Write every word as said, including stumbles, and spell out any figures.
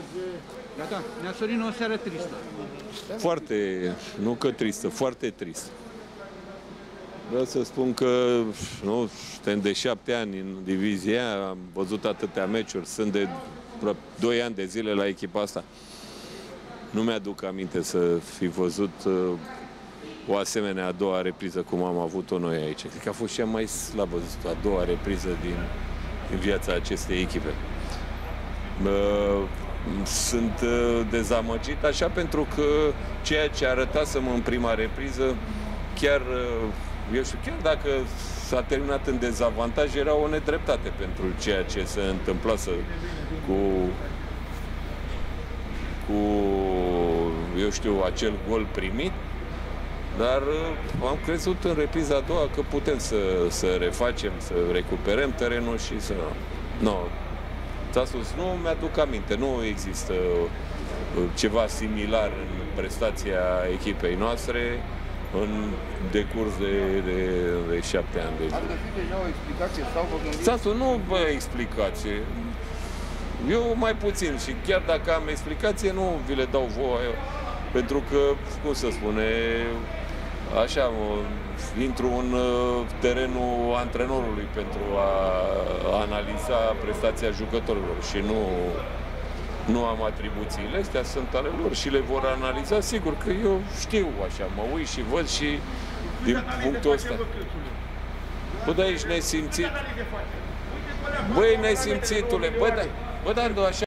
Gata, ne-a sorit o seară tristă. Foarte, nu că tristă, foarte trist. Vreau să spun că nu, suntem de șapte ani în divizia, am văzut atâtea meciuri, sunt de doi ani de zile la echipa asta. Nu mi-aduc aminte să fi văzut uh, o asemenea a doua repriză cum am avut-o noi aici. Cred că a fost cea mai slabă, a doua repriză din, din viața acestei echipe. Uh, sunt uh, dezamăgit așa pentru că ceea ce arătasem în prima repriză, chiar, uh, eu știu, chiar dacă s-a terminat în dezavantaj, era o nedreptate pentru ceea ce se întâmplase cu, cu, eu știu, acel gol primit. Dar uh, am crezut în repriza a doua că putem să, să refacem, să recuperăm terenul și să... Nu, ți-a spus, nu mi-aduc aminte, nu există uh, ceva similar în prestația echipei noastre în decurs de, de, de șapte ani. Ar găsi deja o explicație sau vă gândiți? Ți-a spus, nu bă, explicație. Eu mai puțin și chiar dacă am explicație, nu vi le dau voie. Pentru că, cum să spune, așa, intru în terenul antrenorului pentru a analiza prestația jucătorilor și nu, nu am atribuțiile astea, sunt ale lor și le vor analiza. Sigur că eu știu așa, mă uit și văd și din punctul ăsta. Bă, da, ești nesimțit. Băi, nesimțitule, bă, da, bă, da, așa.